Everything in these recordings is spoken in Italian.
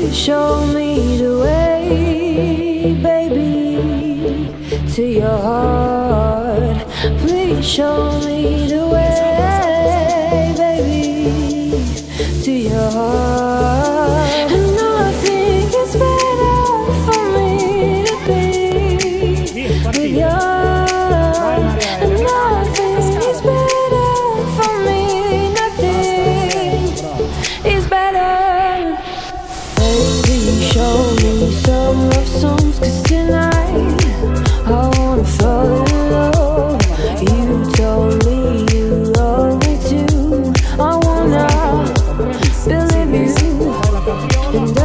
Please show me the way, baby, to your heart. Please show me the way, baby, to your heart. And I think it's better for me to be with you. And I think it's better for me, nothing is better. Baby, show me some love songs, 'cause tonight I wanna fall in love. You told me you love me too. I wanna believe you, and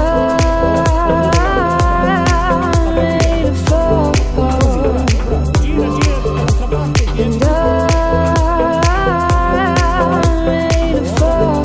I'm ready to fall. And I'm ready to fall.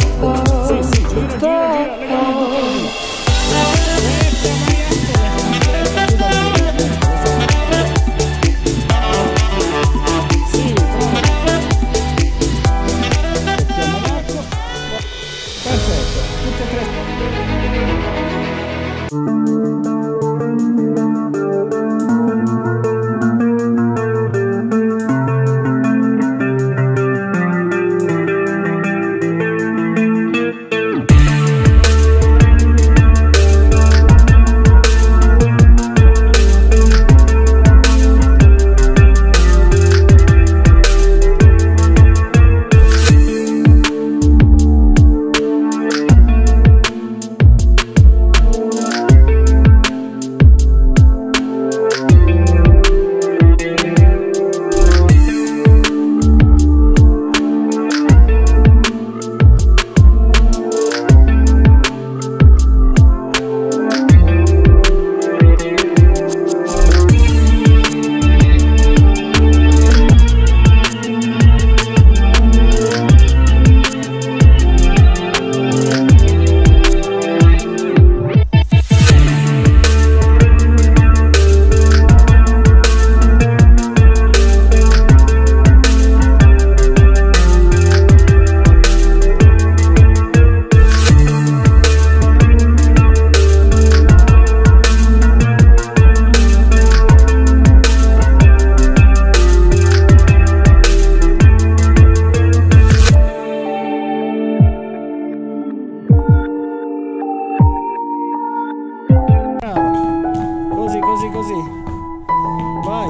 Così, vai,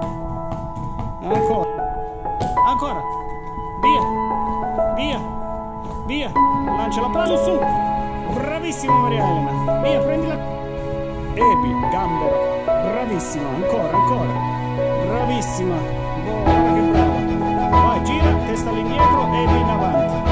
ancora, via, lancia l'applauso su, bravissima Maria Elena, via, prendila, gambero, bravissima, ancora, bravissima, guarda che brava, vai, gira, testa all'indietro e in avanti.